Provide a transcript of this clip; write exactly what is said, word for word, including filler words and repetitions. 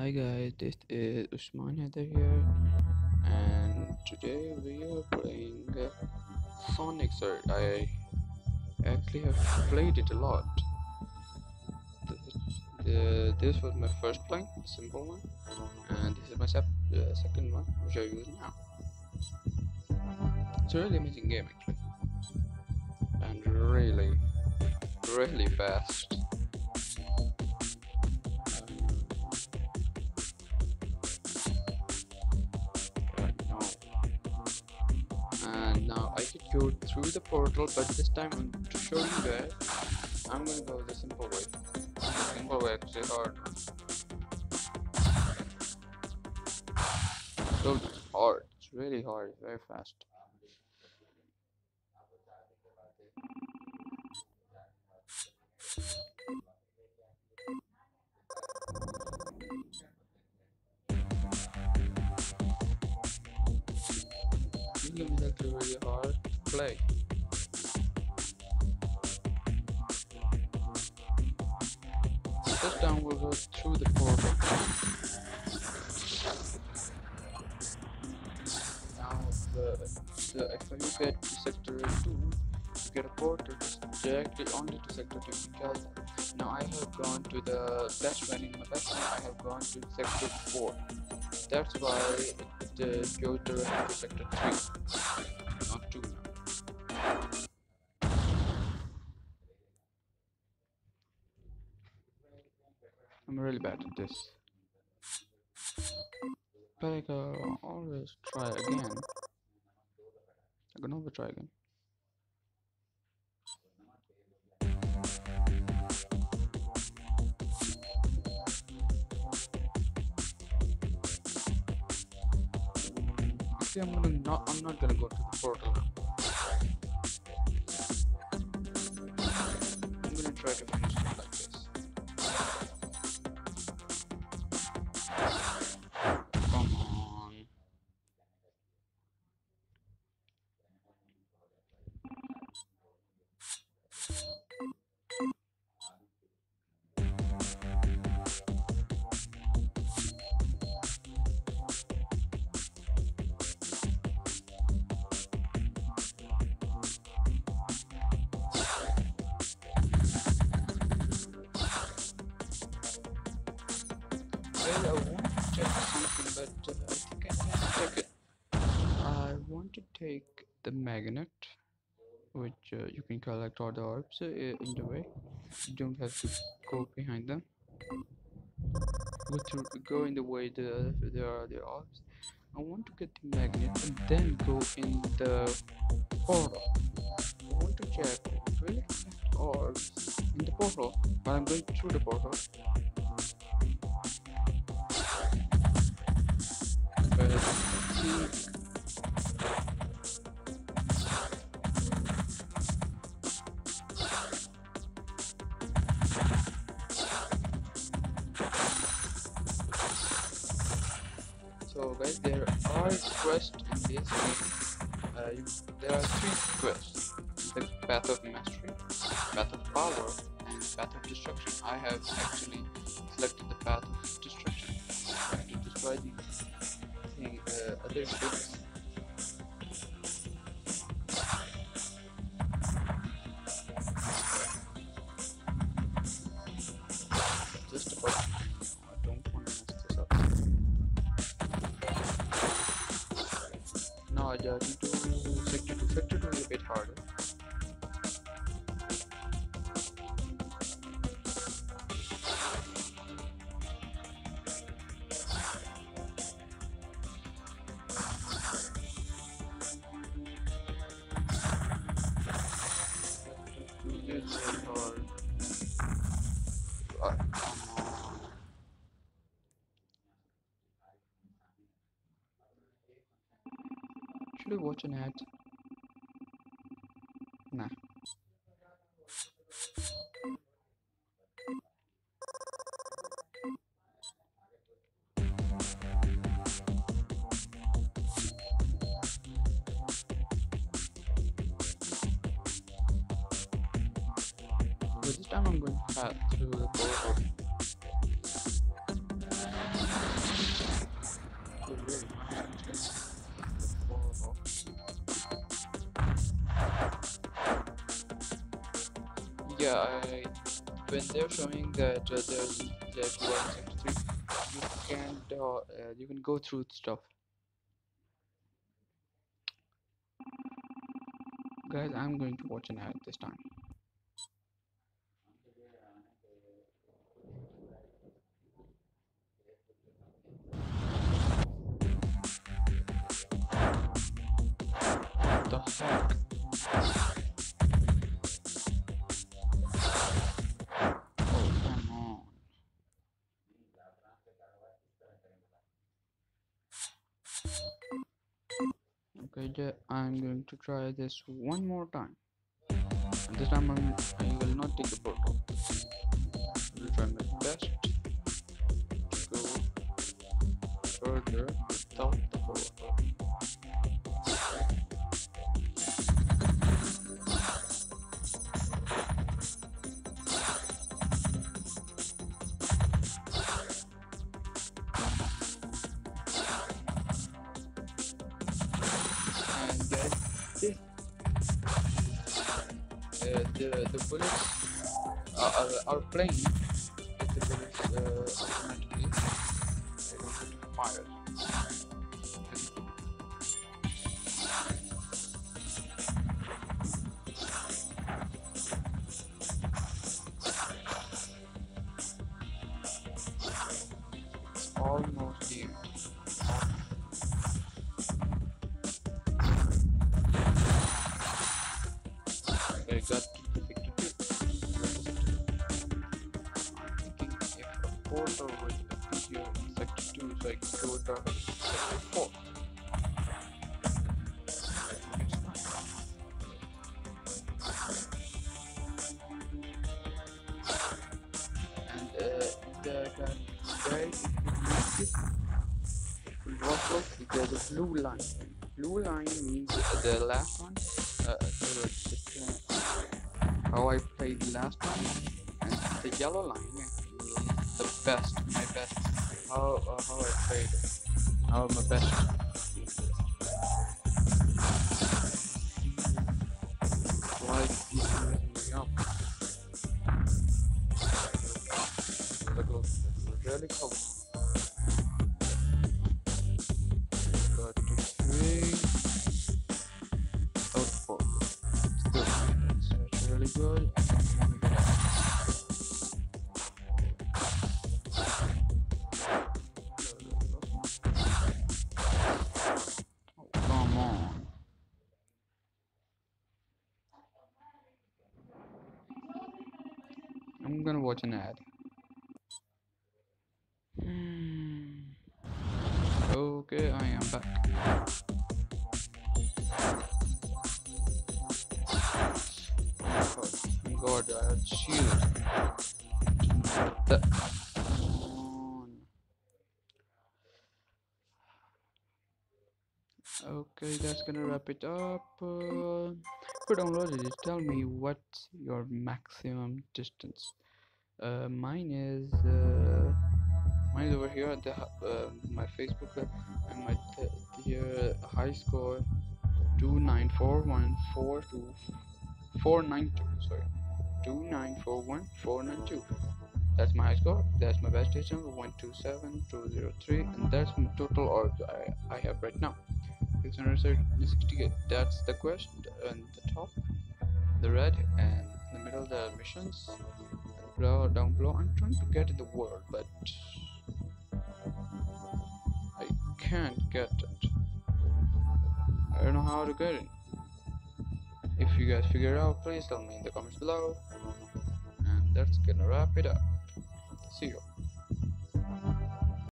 Hi guys, this is Usman Heather here, and today we are playing uh, Sonic Surge. I actually have played it a lot. The, the, this was my first play, the simple one, and this is my sep- uh, second one, which I use now. It's a really amazing game actually, and really, really fast. Right now, and now I could go through the portal, but this time I'm to show you guys, I'm gonna go the simple way. The simple way actually hard. So it's hard. It's really hard. Very fast. This game is actually really hard to play. This time we'll go through the portal. Now, the, the if you get to sector two, you get a portal directly only to sector two because now I have gone to the best one in my best one. I have gone to sector four. That's why it uh, goes directly to sector three, not two. I'm really bad at this. But I can always try again. I can always try again. Actually, I'm gonna not. I'm not gonna go to the portal now. I'm gonna try to finish it like this. Come on. Well, I want to check something, but uh, I think I can check it. I want to take the magnet, which uh, you can collect all the orbs uh, in the way. You don't have to go behind them. Go through, go in the way the there are the orbs. I want to get the magnet and then go in the portal. I want to check really collect orbs in the portal. While I'm going through the portal, but I think so. Guys, there are quests in this game. Uh, you, there are three quests: the Path of Mastery, Path of Power, and Path of Destruction. I have actually selected the Path of Destruction to destroy the thing, uh, other ships. Just about. I don't want to mess this up. Now I just need to sector two. Sector two is a bit harder. It's very hard. Uh, come on. Should I watch an ad? Nah. But this time I'm going to pass through the portal. yeah, I when they're showing that uh, there's that you are in sector three, you can uh, uh, you can go through stuff. Guys, I'm going to watch an ad this time. What the heck? Oh, come on. Okay, yeah, I'm going to try this one more time. And this time I'm, I will not take a photo. I will try my best to go further without the photo. And guys, this, uh, the, the bullets are, are, are playing if the bullets uh, automatically they don't have to fire. It's almost the end. I got to the victory. I'm thinking if a portal would appear in sector two, so I can go down to sector four. It's nice. And uh, the guys, if you read this, Rockwell, there's a blue line. Blue line means the last one. Uh, the, the, uh, how I played the last one, and the yellow line is the best, my best. How uh, how I played it. How my best. Why is this moving up? Look, look, really close. Got to three. Out four. Still, that's, that's really good. I don't want to get out. Oh, come on. I'm gonna watch an ad. Hmm. Okay, I am back. Oh, thank God, I had shield. That. Come on. Okay, that's gonna wrap it up. Uh, for downloaded it, tell me what's your maximum distance. Uh, mine is uh, mine is over here at the hu- uh, my Facebook uh, and my t- tier high score two nine four one four two four nine two. Sorry, two nine four one four nine two. That's my high score. That's my best station one two seven two zero three, and that's my total orbs I I have right now. six hundred sixty-eight. That's the quest and the top, the red, and in the middle the missions. And below, down below, I'm trying to get in the world, but I can't get it. I don't know how to get it. If you guys figure it out, please tell me in the comments below. And that's gonna wrap it up. See you.